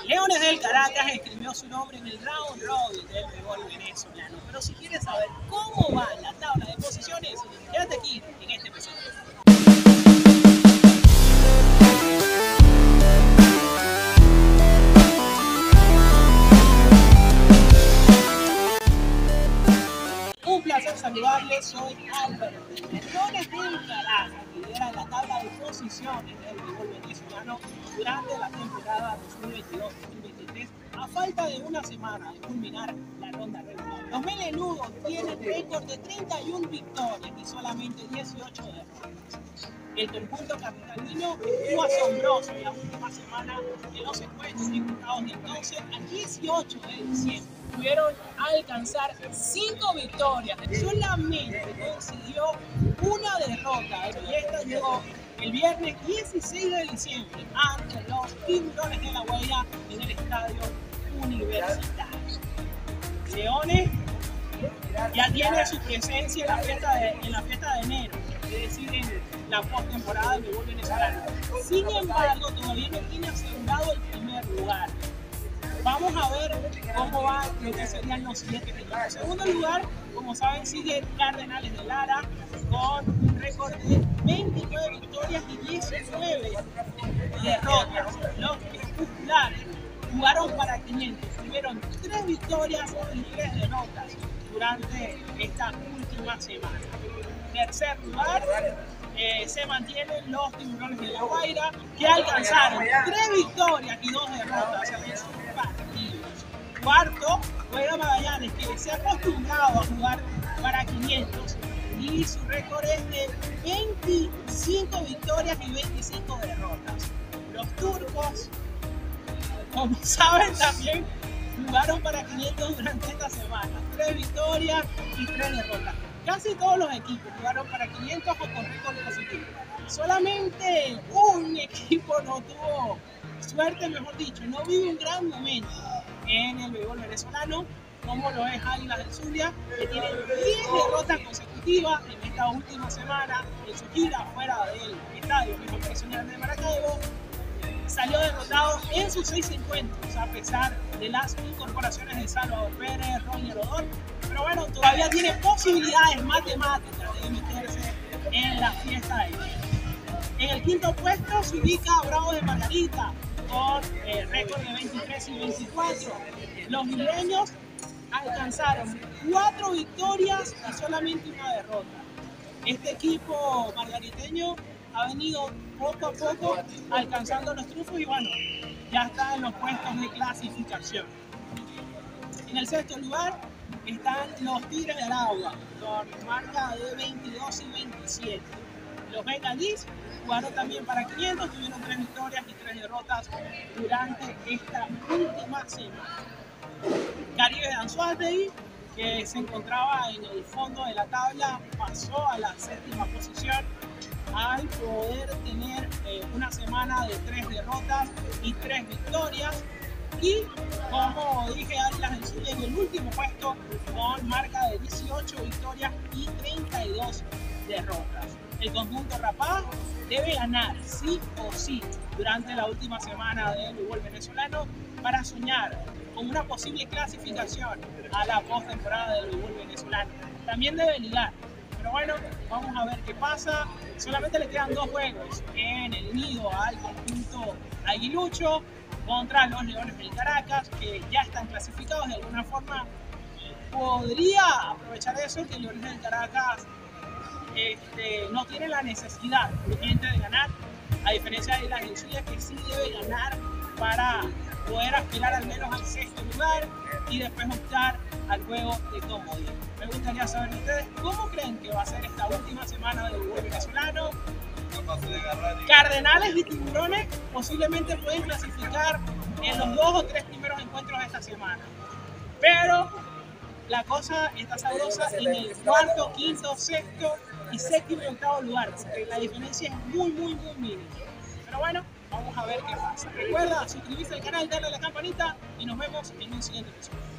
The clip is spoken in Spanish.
Leones del Caracas escribió su nombre en el round robin del béisbol venezolano. Pero si quieres saber cómo va la tabla de posiciones, quédate aquí en este episodio. Un placer saludarles, soy Álvaro. Leones del Caracas lidera la tabla de posiciones del béisbol venezolano durante la temporada 2022-2023 a falta de una semana de culminar la ronda regular. Los melenudos tienen récord de 31 victorias y solamente 18 derrotas. El conjunto capitalino estuvo asombroso en la última semana en los encuentros disputados del 12 al 18 de diciembre. Pudieron alcanzar 5 victorias, solamente consiguió una derrota. Y esta llegó el viernes 16 de diciembre ante los Tiburones de La Guaira en el estadio Universitario. Leones ya tiene su presencia en la fiesta de enero, es decir, en la postemporada del béisbol venezolano. Sin embargo, todavía no tiene asegurado el primer lugar. Vamos a ver cómo va lo que serían los siguientes equipos. En segundo lugar, como saben, sigue Cardenales de Lara con un récord de 29 victorias y 19 derrotas. Los Crepusculares jugaron para 500, tuvieron 3 victorias y 3 derrotas durante esta última semana. Tercer lugar, se mantienen los Tiburones de La Guaira, que alcanzaron 3 victorias y 2 derrotas en sus partidos. Cuarto, juega Magallanes, que se ha acostumbrado a jugar para 500 y su récord es de 25 victorias y 25 derrotas. Los Turcos, como saben, también jugaron para 500 durante esta semana. 3 victorias y 3 derrotas. Casi todos los equipos jugaron para 500 o con récord positivo. Solamente un equipo no tuvo suerte, mejor dicho, no vive un gran momento en el béisbol venezolano, como lo es Águilas del Zulia, que tiene 10 derrotas consecutivas en esta última semana en su gira fuera del estadio profesional de Maracaibo. Salió derrotado en sus 6 encuentros, a pesar de las incorporaciones de Salvador Pérez, Roger Odor. Pero bueno, todavía tiene posibilidades matemáticas de meterse en la fiesta de enero. En el quinto puesto se ubica Bravos de Margarita con récord de 23 y 24. Los limeños alcanzaron 4 victorias y solamente una derrota. Este equipo margariteño ha venido poco a poco alcanzando los triunfos y bueno, ya está en los puestos de clasificación. En el sexto lugar están los Tigres de Aragua con marca de 22 y 27. Los Bengalís jugaron también para 500, tuvieron 3 victorias y 3 derrotas durante esta última semana. Caribe de Anzoátegui, que se encontraba en el fondo de la tabla, pasó a la séptima posición al poder tener una semana de 3 derrotas y 3 victorias. Y como dije, Águilas del Zulia en el último puesto con marca de 18 victorias y 32 derrotas. El conjunto Rapaz debe ganar sí o sí durante la última semana del béisbol venezolano para soñar con una posible clasificación a la postemporada del béisbol venezolano. También debe ligar. Pero bueno, vamos a ver qué pasa. Solamente le quedan 2 juegos en el nido al conjunto aguilucho contra los Leones del Caracas, que ya están clasificados. De alguna forma podría aprovechar eso, que Leones del Caracas no tiene la necesidad urgente de ganar, a diferencia de Águilas del Zulia, que sí debe ganar para poder aspirar al menos al 6º lugar y después optar al juego de comodín. Me gustaría saber de ustedes cómo creen que va a ser esta última semana del béisbol venezolano. Cardenales y Tiburones posiblemente pueden clasificar en los 2 o 3 primeros encuentros de esta semana, pero la cosa está sabrosa en el 4º, 5º, 6º y 7º y 8º lugar, porque la diferencia es muy mínima. Pero bueno, vamos a ver qué pasa. Recuerda suscribirse al canal, darle a la campanita y nos vemos en un siguiente episodio.